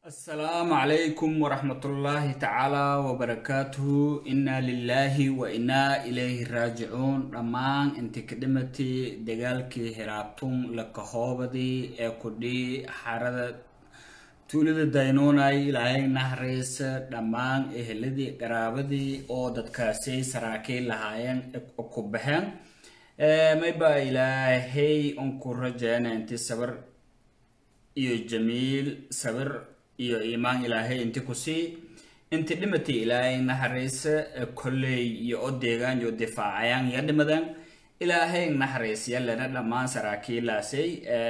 السلام عليكم ورحمة الله تعالى وبركاته. إنا لله وإنا إليه راجعون. رمان انت كدمتي دقالكي هرابتون لكهوبدي اكودي حارد تولد الدينوناي إلهي نهريس رمان إهلدي قرابدي او دادكاسي سراكي لهاين اكوبهن ميبا إلهي انكو رجانا انت صبر iyo jamiil sabir iyo iimaan ilaahay inta ku sii inta dhimatay ilaahay naxariisa kolley iyo odeegan iyo difaacayaan iyo dhimadan ilaahay naxariis yalana dhamaan saraakiilaasay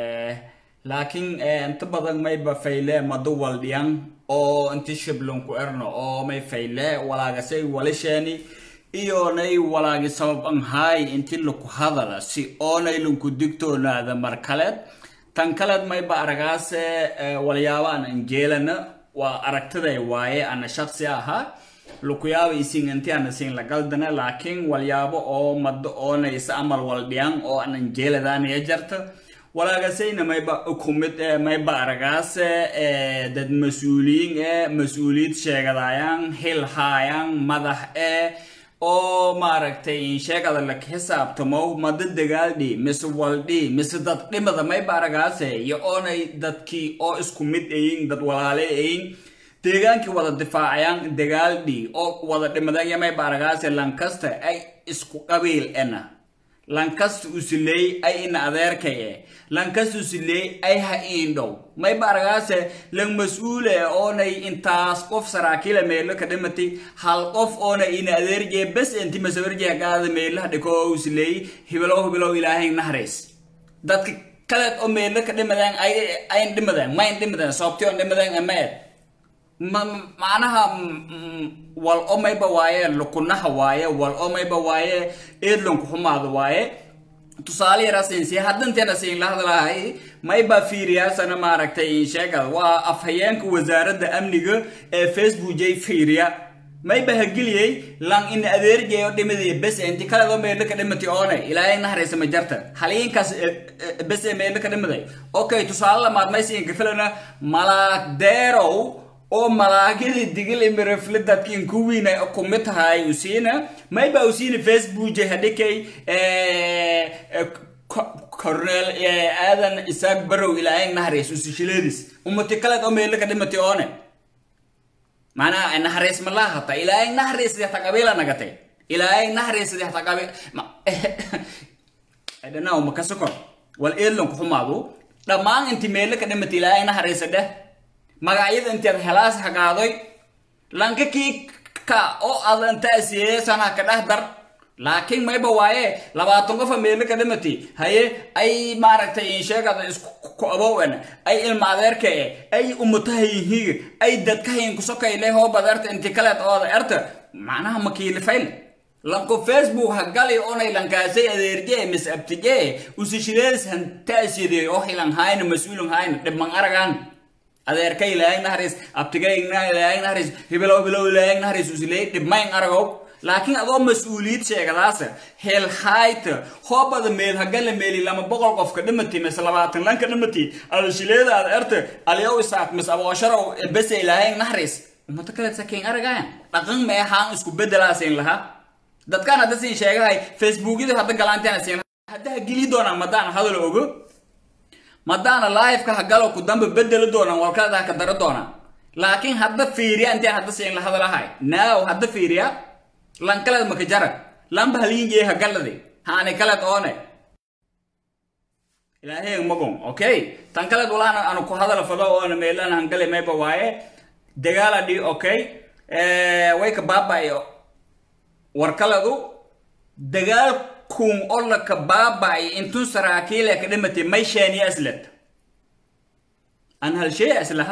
laakiin inta badan may ba fayle maduwal dhiyan oo inta shiblon ku erno oo may fayle walaagasay walashani iyo nay walaagi sabab an hay inta lagu hadala si oonay lunku digtoonaada markaleed تنكلت ما يبقى أرجاس واليابا أنا إنجيلنا وأركتده واي أنا شخصيها لقيا يسين أنتي أنا سين لقلدنا لكن واليابا أو مد أو نيسامر والبيان أو أنا إنجيل ده نيجرت ولا جسينا ما يبقى كوميت ما يبقى أرجاس دد مسؤولية شغليان هيل هايان مذح oo maaragtay in sheegada la xisaab tamo madad dagaaldi waldi dad dhimada may baragaasay iyo oonay dadkii oo isku mid ayin dad walaale ayin deegaankii wada difaacayaan dagaaldi oo wada dhimada may baragaasay Lancaster ay isku qabiil ena Lancaster usilay ay in adeerkay Lancaster usilay ay ha indhow may baragaasay lang mas'uule oonay intaas qof saraakiil meel ka dhimatay hal qof oonay in adeerjee bas intii masawirjee gaada meel dhiko usilay hibilow ilaahay naxariis dadka kale oo meel ka dhimadaan ay dhimadaan ma dhimadaan sababtoo dhimadaan amaad معناها والأمي بوايه لكنها وايه والأمي بوايه إدلون كحماد وايه تصالي راسين سي هادن تينا سين لهذا لاهي ما يبقى في رياس أنا ما ركتين شكل وأفهيانك وزارة أمنية فيسبوك جاي في ريا ما يبقى هجلي لان إن أدير جاي ودمدي بس أنت كلا دوم يلك دمتي أوني إلى إن هرس مجرته حاليا كاس بس يلك دمدي أوكي تصال ما يسين كفلنا ملاك ديرو oo malaagidi digil imiraflida kin kuwina kumitahay usina mayba usina Facebook hadikay Cornel aadan isaaq barow ilaahay naxariis usishileedis umati kale oo meel ka dhimatay oone maana naxariis ma laha ta ilaahay naxariis ta qabiila nagatay ilaahay naxariis ta qabiil adana uma kasoo wal eelon ku xumaado dhamaan inti meel ka dhimatay ilaahay naxariis magacyada inta helaas hagaaday lankii ka oo adantaasiye sana ka dhahdar laakiin may bawaaye 20 qof meel ka dhimatay haye ay maaragtay in sheegada isku aboowana ay ilma adeerka ay umatahay ay dadka hayn ku sokaylay hoo badarta inta kale oo arta macnaha makiil fayl lanko Facebook hagali onay lankaasay adeerjee mis abtijee usishilees hantaasiye oo hilan hayna mas'uulun hayna dhiman aragan adeerka ilaahay naxariis abtigayna ilaahay naxariis hibilow ilaahay naxariis usilay dhibmayn aragow laakiin adoo mas'uuliyad sheegadaas hel hayt hoobada meel hagale meeli lama boqol qof ka dhimatay mis 20 lan ka dhimatay alshileeda adeerta aliyow isaaq mis aboosharow bas ilaahay naxariis umada kale sakin aragaan dhaqan ma ahaan isku bedelaaseen laha dadkan hadda siin sheegahay Facebook-ida hadda galaanteena siin hadda gili doona madaan hadal ogo مدانا لايف كهجلو قدام ببدل دونا والكذا كدر دونا لكن هذا فيريا أنت هذا سين لهذا لهاي ناو هذا فيريا لان كلا مكجرة لان بهلين جه هجل ذي هاني كلا تونه إلى هي مقوم أوكي تانكلا دولا أنا كهذا لفضاء أنا ميلان هنقل ما يبواي دجالة دي أوكي ويك بابا يو وركلا دو دجال كون أولا كباباي انتو سراكيلة كلمة ميشاني أسلت أنا هالشيء أسلها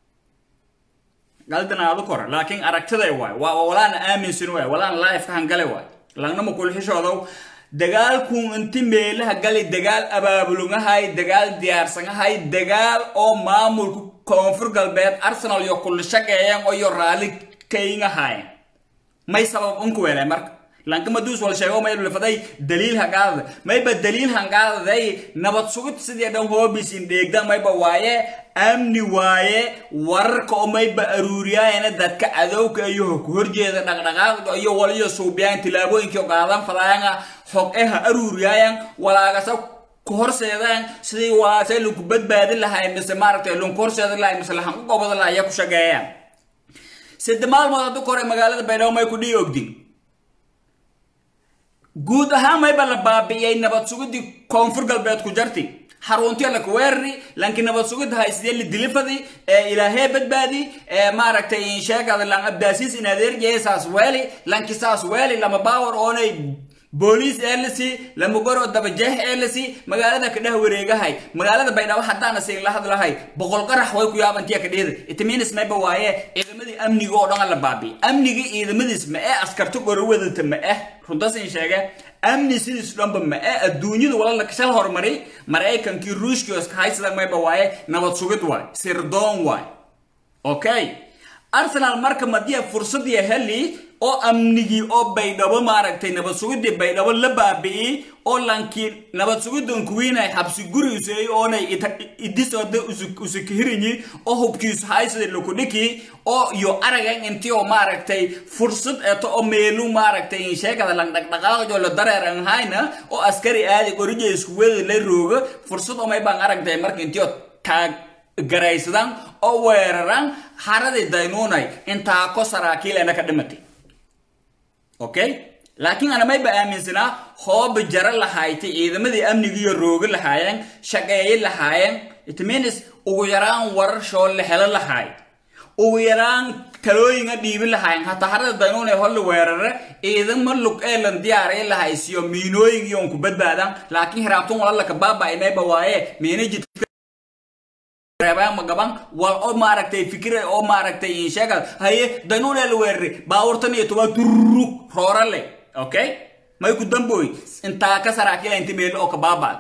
قلتنا أذكر لكن أركتها واي ولا أنا آمن سنوي ولا أنا لايف كهنقلي واي لأنه مكل حشو ذو دجال كون انتي ميلها قالي دجال أبابلونا هاي دجال ديارسنا هاي دجال أو مامول كونفر قلبات أرسنال يو كل شك أيام أو يرالي كينا هاي ما يسبب أنكو ولا مرك لانك ما دوس ولا شيء ما يبلغ فداي دليل هقاعد ما يبقى دليل هقاعد ذي نبض سقط سدي دم هو بيسين ديقدر ما يبقى وايه أمني وايه ورك أو ما يبقى أروريا أنا دتك عدوك أيوه كهرجي ذا نقنقاق أيوه ولا يصوبيان تلابو إنك قادم فلانا حقها أروريا ولا قصو كهرسيدان سدي واسه لو بدبادل لهاي مثل مارتي لون كهرسيدان لا مثل هم قبض لا يكو شقيان سد مال ما دو كوري مقالة بينو ما يكون يوقدين guud ahaan may bala baabiyay nabad sugidii koonfur galbeed ku jartay xaruntii la kuweerri laakiin nabad sugid haysidii la dilifadi ilaahay badbaadi maaragtay in sheegada lan abdaasiis in adeerjay saas weeli laakiin saas weeli lama baawar oonay booliis eelsi lama goro daba jeex eelsi magaalada ka dhaw wareegahay magaalada baydhabo hadana siin la hadlahay boqol qarax way ku yaabantii ka dheeday itimiinis may bawaaye ciidamadii amniga oo dhan la baabi amniga ciidamadiis ma ee askartu gorowada ma ee runtaas in sheega amni sidii dhanba ma ee adduunyada wala la kashal hormari mareykankii ruushkii iska haysada may bawaaye nabad sugid waay sirdoon waay okay Arsenal marka madiya fursad ya heli oo amnigi oo baydhabo maaragtay nabad sugid baydhabo la baabi'i oo lankiin nabad sugidon kuwiinay xabsi guri usay oo nay idisooda usukhirini oo hubkiis haysay loo dhiki oo yo aragan intii oo maaragtay fursad eto oo meelu maaragtay in sheegada lang dhaqdhaqaaqo la dareeran hayna oo askari aadi qorije isku wada la roogo fursad oo may baan aragtay marka intii oo taag garaysadan oo weeraran xaradii daynuunay inta ko saraakiilena ka dhimatay okay laakiin ana may baaaminsana hoob jara lahaaytay ciidamadii amniga iyo rooga lahaayeen shaqeeyay lahaayeen it means ugu yaraan warar shool la helo lahaay ugu yaraan talooyinga dhiibi lahaayeen hatta xarada daynuunay hol weerare ciidamo lug eelan diyaaray lahaaysiyo miinooyin iyo ku badbaadan laakiin hiraabtun wala ka baabay may bawaaye miinajid reebaan ma gaban wal oo maaragtay fikir oo maaragtay in sheegal haye danuuna la weerri baawurtan iyo toba turru roorale okay may ku damboy inta ka saraakiil inta meel oo ka baabad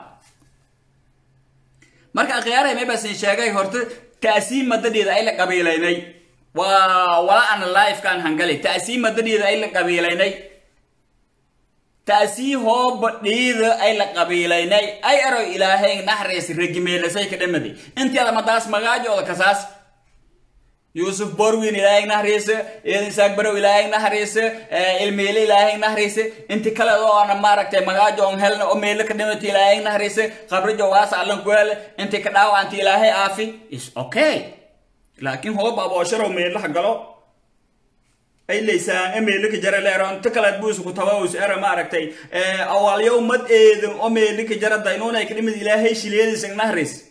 marka khiyaaray may bas in sheegay horta taasiim madadeeda ay la qabiilaynay wala ana live kan hangali taasiim madadeeda ay la qabiilaynay تأسيه هو بديد أي لقبيلين أي أرو إلهي نحرس رجميل سيك دمدي أنت هذا مداس مجاج ولا كساس يوسف بروين إلهي نحرس إنساق برو إلهي نحرس الميل إلهي نحرس أنت كلا دو أنا مارك مجاج هل أميلك دمتي إلهي نحرس خبر جواس على كويل أنت كداو أنت إلهي عافي is okay لكن هو بابا شرو ميل حقله أي ليس أميلك جرى ليران تكلت بوس وتواوس أرى معركتي أول يوم مد إذن أميلك جرى دينونا يكلم الإلهي شليل سن نهرس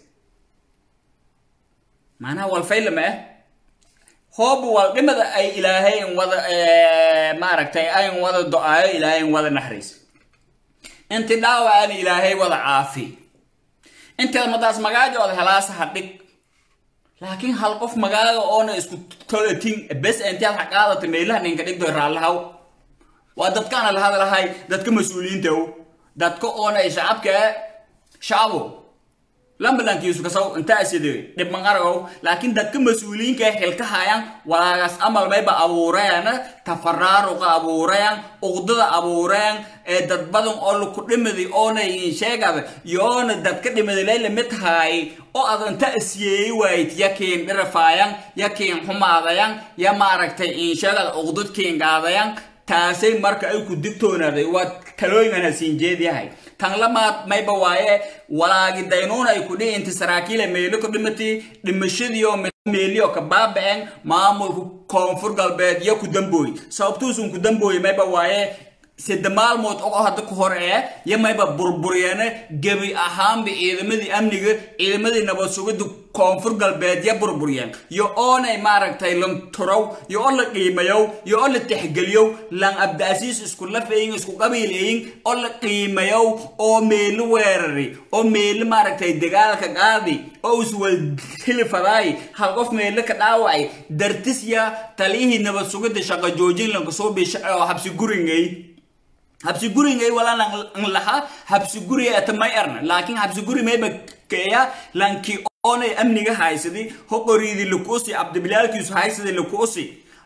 معناها والفيل ما هو والقمة أي إلهي وذا معركتي أي وذا دعاء إلهي وذا نهرس أنت دعوة عن إلهي وذا عافي أنت المدرس مجاج وذا خلاص حدك لكن هالقف مقالة أنا اسكت تلتين بس أنت هالحقادة تميلها إنك تقدر رالها وادت كان هذا الهاي دتك مسؤولين تو دتك أنا شعبك شعبه لما لانك يسوع كسو أنت أسيدي دب مقارو لكن دتك مسؤولين كهلك هايان ولا جس أمر ما يبقى أبوريان تفرارق أبوريان أقدر أبوريان دت بدون أول كلمة ذي أنا ينشجع يون دت كلمة ذي ليلة متهاي أو أظن تأسيه ويت يكين رفايان يكين هم عذيان يا معركة ينشجع أقدر كين عذيان تاسي مرك أيك دكتورنا ذي وكلوي من السنجدي هاي تنلما ما يبوايه ولا جدينونا يكوني أنت سراكيل ميلك دمتي دمشيديو ميليو كباب بين معمول كونفور قلبي يا كدنبوي سبتوسون كدنبوي ما يبوايه سدمال موت أو هذا كهراء يما يبقى بربريانة جميع أهم بإدمة أمنية إدمة نبض كونفور قلبي يا بربريان يو أنا مارك تايلون تراو يو الله قيمة يو الله تحجليو لان أبدا أسيس إسكول لفين إسكول قبيلين الله قيمة أو ميل ويرري أو ميل مارك تاي دجال كقاضي أو سوال تلفراي هالقف ميل كداوعي درتسيا تليه نبض سوق دشاق جوجين لان كسب حبس جورينجي habsi guriga wala lan laha habsi guriga atamayarna laakiin habsi guriga may bakaya lanki oonay amniga haysadi hoqoriidi lukusi abdibilaalkiisu haysadi lukusi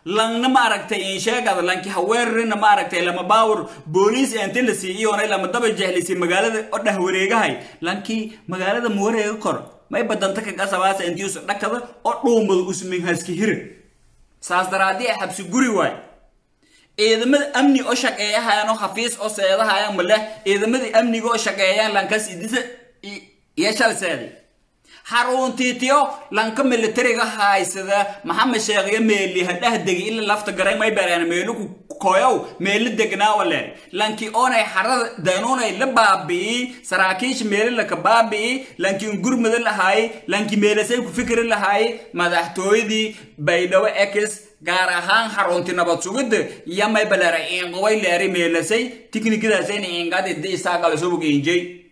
لان ماركتي إن شاء الله لانك هويرنا ماركتي لما باور بوليس أنتلسي إيونا لما دبل جهلسي مقالة أده وريقة هاي لانك مقالة موريقة كور ما يبدأ أنتك قصبات أنتيوس ركضة أطلوم بالأسمين هاسكي هير ساس درادي أحبس قري واي إذا مد أمني أشك إياها أنا خفيس أو سيدها يا مله إذا مد أمني أشك إياها لانكاس إديس يشال سيدي حرون تيتيو لانكم اللي تريغا هاي سيدا محمد شيخ ميلي هده دقي إلا لفت قرأي ما يباري أنا ميلوكو كويو ميلي دقنا ولا لانكي أوناي حرد دانوناي لبابي سراكيش ميلي لك بابي لانكي نقر مدل هاي لانكي ميلي سيكو فكر هاي مدحتوي دي بيدو اكس غارهان حرونتي نبات سوغد يما يبلارا إنغوي لاري ميلي سي تكني كده سيني إنغادي دي ساقال سوبك إنجي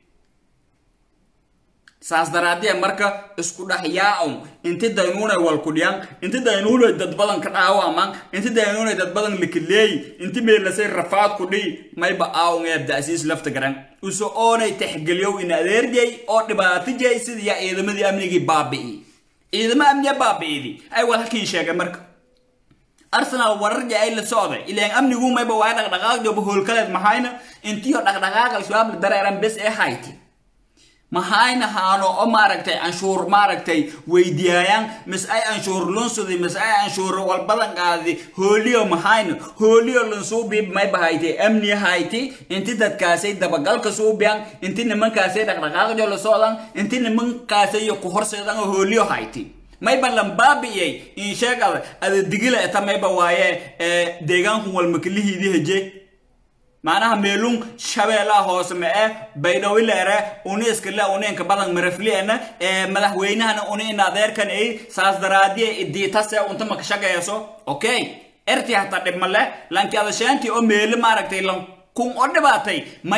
ساس درادي مركا اسكو دحياهم انت داينونا والكوديان انت داينونا دد بدن كداوا مان انت داينونا دد بدن لكلي انت ميلسي رفات كودي ما يبقاو غير داسيس لفت غران وسو اوني تخغليو ان اديرجي او دباتجي سيد يا ايدمدي امنيغي بابي ايدما امني بابي اي walkii sheegay marka Arsenal wararka ay la socday ilaa amnigu ma ba waa dhaqdhaqaaq job hoolkaleed maxayna intii dhaqdhaqaaq shabaab dareeran bes ee hayti محاينا هانو أو ماركتي أنشور ماركتي ويديان مس أي أنشور لونسودي مس أي أنشور والبلن قاضي هوليو محاينا هوليو لونسو بيب ما بهايتي أمني هايتي انت تتكاسي دبقال كسو بيان انت نمن كاسي دقدقاق جولو سولان انت نمن كاسي يقهر سيدان هوليو هايتي ما يبان لمبابي إن شاء الله الدقيلة اتا ما يبا وايه ديغان هو المكليه دي هجي معناها ميلون شبيلا هوس ما بيدوي لره ونيس كلا ونين كبدن مرفلينا مدحوينها اوني نادير كان اي ساس درادي اديتاس انت ما كشغايسو اوكي ارتي حتى دمله لانك هذا شانتي او ميل ماركتي لان كون ودباتي ما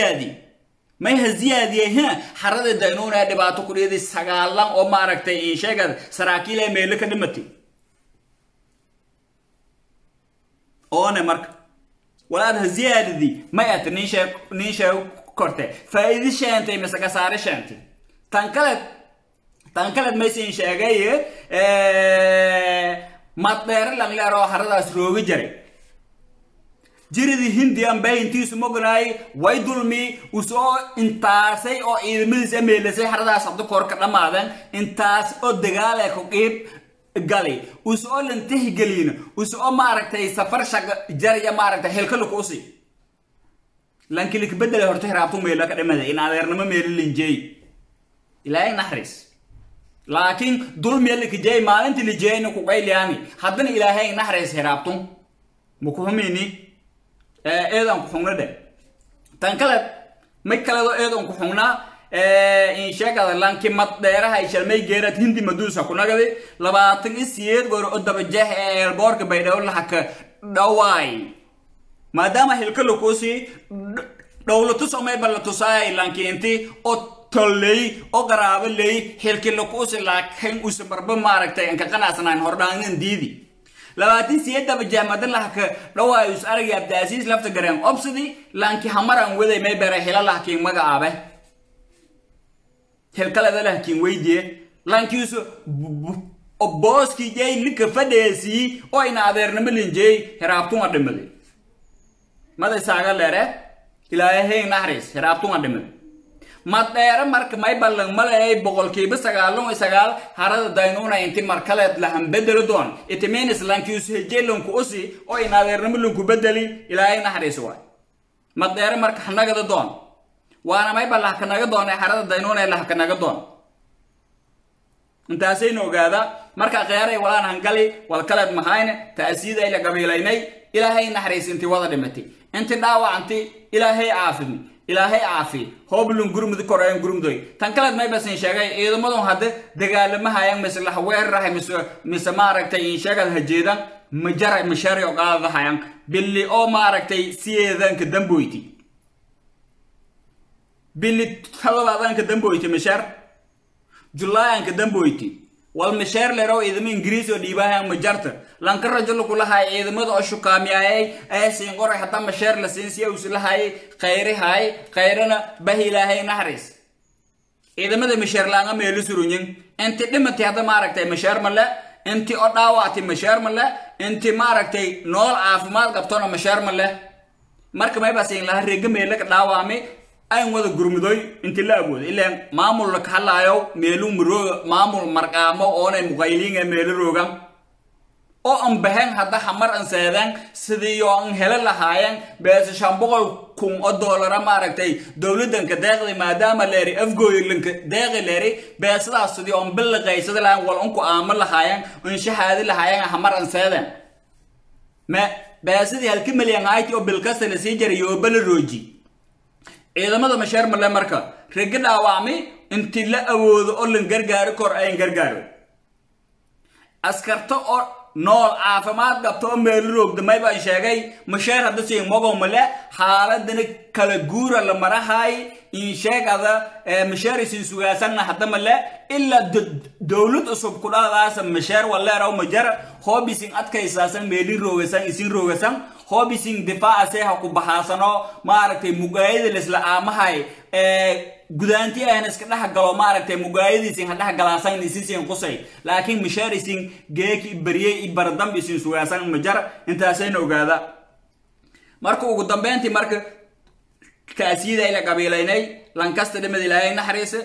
هزيادي هنا حرده دينونا دباتو كديدي سغالان او ماركتي ان شيغد سراكيله ميل كدمتي اون مارك ولا زيادة دي ما يتنيشة كورتة فإذا شانتي مسكا صار شانتي تنقلت ميسين شاقية مطير لغلا روح رداس روغي جري دي هندي أم باين تيسو مغناي ويدولمي وسو انتاسي او إدميز أميلسي حرداس عبدو كوركا لمادن انتاس او دقالي كوكيب قالي وسؤال انتهي قلينا وسؤال ماركتي سفر شق جريا ماركتي هلكلو كوسي لانك اللي كبدل هرته رابطو ميلا كدمده ان ادرنما ميل لنجي الى نحرس لكن دول ميل كجاي مالنت اللي جاينا كو قيلياني حدنا الهي نحرس رابطو مكفهميني ايدان كخونده تنكلت ميكلادو ايدان كخونا إن شاء الله لانك مطيرها يشلمي جيرت هندي مدوسة كنا قدي لبعض السيد قرر قدام الجاه البارك بيدور لحك دواي ما دام هالكل كوسي دولة تسمى بلا تساي لانك أنتي أطلعي أقرب لي هالكل كوسي لكن أسمر بماركتي إنك كنا سنين هردان ديدي لبعض السيد دب الجاه مدن لحك دواي يسأرجع بدأسيس لفت جرام أبصدي لانك همران وذي ما يبره هلا لحكي مجا هالكلا ده لكن ويدي لانكيوس أبوسكي جاي لك فديسي أو إن أدرنا ملين جاي هرابتون أدملي ماذا ساقل لره إلهي نحرس هرابتون أدملي ما تيار مرك ما يبلغ ملاي بقول كي بس ساقلون يساقل هذا داينونا أنت مركلة لهم بدل دون إتمينس لانكيوس هجيلون كوسي أو إن أدرنا ملين كبدلي إلهي نحرس واي ما تيار مرك حنا قد دون وانا ما يبلغ كنا قدون حرد دينونا إلا كنا قدون انت سينو قادا مركا غيري ولا نهنقلي والكلب محاين تأسيد إلى قبيليني إلهي نحريس انت وضع دمتي انت داوة انت إلهي عافني إلهي عافي هو بلون قرم دي كورين قرم دوي تنكلت ما يبسين شاقاي إذا مدون هذا دقال ما هايان مثل حوير راحي مثل ماركتي شاقال هجيدا مجرع مشاري وقال هايان باللي او ماركتي سيدان كدنبويتي باللي طلبان كدنبويتي مشار جولايان كدنبويتي والمشار لرو إذا من إنجليزي وديباها مجرته لانك الرجل كلها إذا مدو أشوكامياي أي سينقر حتى مشار لسينسيا وسلهاي خيري هاي خيرنا بهي لهاي نحرس إذا مدو مشار لانغا ميلو سرونين انت لما تهذا ماركتي مشار ملا انت أداواتي مشار ملا انت ماركتي نول عافماد قبطونا مشار مله marka may baasin la reega meelo ka dhaawamay ay wada gurmudoy inta la awood ilaa maamul la khalaayo meelu muro maamul marqaamo oo ay muqayliin meelo roogan oo aan bahan hada xamar aan seedan sidii oo aan hela lahaayeen bees $500,000 maaragtay dawladan ka deeqday maadaama leeri afgooyinka deeqay leeri beesadaas sidii oo bilqaysada laan wal unku aamal lahaayeen in shahaadi lahaayeen xamar aan seedan ma beesadii halka milyan ayti oo bilkasta la sii jariyo bal rooji ciidamada mashaar male marka reega dhaawamay intii la awoodo oo lan gargaar kor ay gargaaro askarto oo nool caafimaad qabto meel roog damay baa sheegay mashaar hada si mogo male xaaladana kala guura la marahay in sheegada mashaarisin sugaasan hada male illa dawlad usub ku dhaadaas mashaar wala raw majar hoobisin adkaysaasan meelin roogasan isin roogasan hoobisin difaac seeha ku baxaasano maaragtay mugaayada isla aamahay gudaanti aan iska dhax galo maaragtay mugaayadiisin hadhax galaasan isin qusay laakiin mashaarisin geeki bariyay ibardam isin sugaasan majar intaasayna ogaada marka ugu dambeyntii marka kaasiyada ila qabiilaynay lankasta dhimada ilaahay naxariis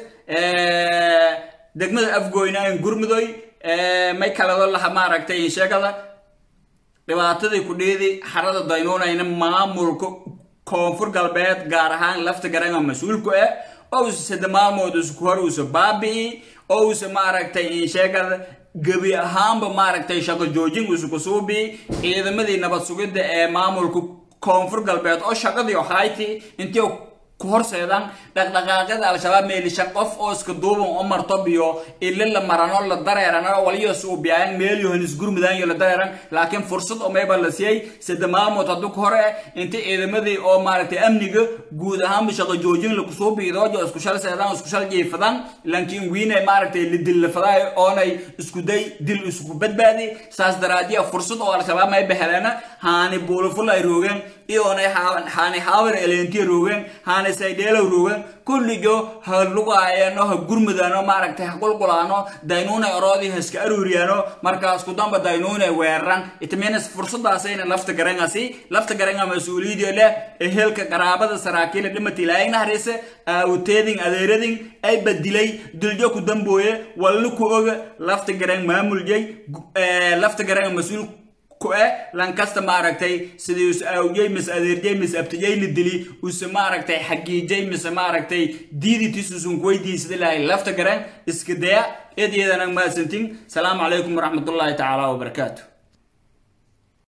degmada afgooyna in gurmudoy may kala walaha maaragtay sheegada dhibaatadii ku dheeday xarada daynoonayna maamulka koonfur galbeed gaar ahaan lafta garanga mas'uulku oo sidamaamood isku hor u sababi oo maaragtay sheegada gabi ahaanba maaragtay shaqo joojin isku suubi ciidamadii nabad sugidda ee maamulka koonfur galbeed oo shaqadii oo hayti intii ku horseedan dhaqdhaqaaqada al-shabaab meelishan qof oo iska duuban oo marto biyo illa la marano la dareerana waliyo suubiyaan meel yohanis gurmudaan iyo la dareeran laakiin fursad oo meeba la siiyay sidamaamo tadu hore intii ciidamadii oo maaragtay amniga guud ahaan shaqo joojin la ku soo biido oo isku shal seedan isku shal jeefadan laakiin wiinay maaragtay la dil faday oo ay isku day dil isku badbaadi saas daraadiya fursad oo al-shabaab may bahalana haani booloful ay roogeen iyo ay haani haawar eleenti roogeen haani saydeelo roogeen kulligo halugaayano ha gurmudano maaragtay qulqulaano daynuuna oroodi haska aruuriyano markaas ku damba daynuuna weeran itmeena fursadaasayna lafta garanga mas'uuliyad leh ehelka qaraabada saraakiil dhimati ilaahay naxariis awteedin adeeradin ay badilay duljo ku dambooye wallu ku og lafta garang maamuljay lafta garanga mas'uul lankasta maaragtay sidii awjay mis adeerjay mis abtijay lidili maaragtay xaqiijay mis maaragtay diiditiisuun weydiisada ilaahay lafta garan iska daya eedeedana ma santin salaamu calaykum waraxmatullaahi tacaala wa barakaatuh